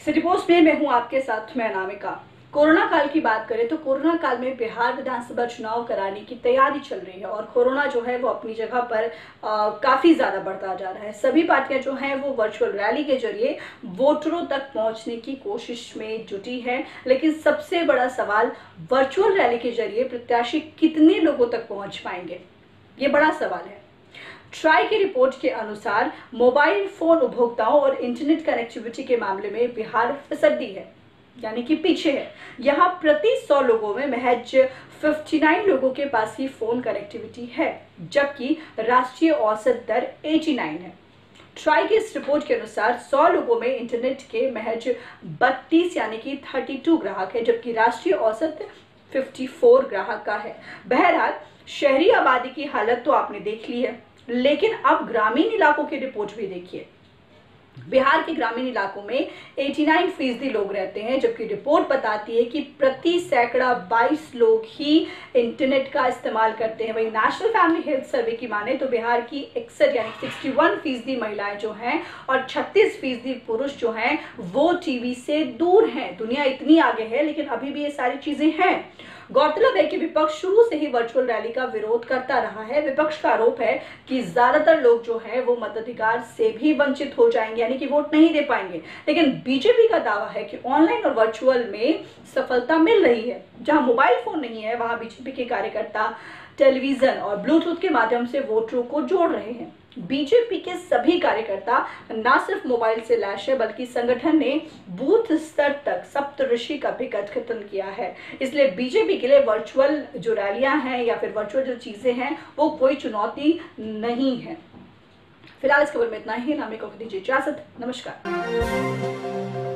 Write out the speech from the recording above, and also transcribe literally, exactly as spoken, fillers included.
City post में मैं हूं आपके साथ मैं अनामिका। कोरोना काल की बात करें तो कोरोना काल में बिहार विधानसभा चुनाव कराने की तैयारी चल रही है और कोरोना जो है वो अपनी जगह पर आ, काफी ज्यादा बढ़ता जा रहा है। सभी पार्टियां जो हैं वो वर्चुअल रैली के जरिए वोटरों तक पहुंचने की कोशिश में जुटी है, लेकिन सबसे बड़ा सवाल वर्चुअल रैली के जरिए प्रत्याशी कितने लोगों तक पहुंच पाएंगे, ये बड़ा सवाल है। ट्राई की रिपोर्ट के अनुसार मोबाइल फोन उपभोक्ताओं और इंटरनेट कनेक्टिविटी के मामले में बिहार फिसड्डी है, यानी कि पीछे है। यहाँ प्रति सौ लोगों में महज उनसठ लोगों के पास ही फोन कनेक्टिविटी है, जबकि राष्ट्रीय औसत दर नवासी है। ट्राई की इस रिपोर्ट के अनुसार सौ लोगों में इंटरनेट के महज बत्तीस यानी कि बत्तीस ग्राहक है, जबकि राष्ट्रीय औसत चौवन ग्राहक का है। बहरहाल शहरी आबादी की हालत तो आपने देख ली है, लेकिन अब ग्रामीण इलाकों की रिपोर्ट भी देखिए। बिहार के ग्रामीण इलाकों में नवासी फीसदी लोग रहते हैं, जबकि रिपोर्ट बताती है कि प्रति सैकड़ा बाईस लोग ही इंटरनेट का इस्तेमाल करते हैं। वहीं नेशनल फैमिली हेल्थ सर्वे की माने तो बिहार की इकसठ यानी इकसठ फीसदी महिलाएं जो हैं और छत्तीस फीसदी पुरुष जो हैं वो टीवी से दूर हैं। दुनिया इतनी आगे है, लेकिन अभी भी ये सारी चीजें हैं। गौरतलब है कि विपक्ष शुरू से ही वर्चुअल रैली का विरोध करता रहा है। विपक्ष का आरोप है कि ज्यादातर लोग जो हैं वो मताधिकार से भी वंचित हो जाएंगे, यानी कि वोट नहीं दे पाएंगे। लेकिन बीजेपी का दावा है कि ऑनलाइन और वर्चुअल में सफलता मिल रही है। जहां मोबाइल फोन नहीं है वहां बीजेपी के कार्यकर्ता टेलीविजन और ब्लूटूथ के माध्यम से वोटरों को जोड़ रहे हैं। बीजेपी के सभी कार्यकर्ता न सिर्फ मोबाइल से लैस है, बल्कि संगठन ने बूथ स्तर तक सप्तऋषि का भी गठन किया है। इसलिए बीजेपी के लिए वर्चुअल जो रैलियां हैं या फिर वर्चुअल जो चीजें हैं वो कोई चुनौती नहीं है। फिलहाल इस खबर में इतना ही। नामिका को दीजिए इजाजत। नमस्कार।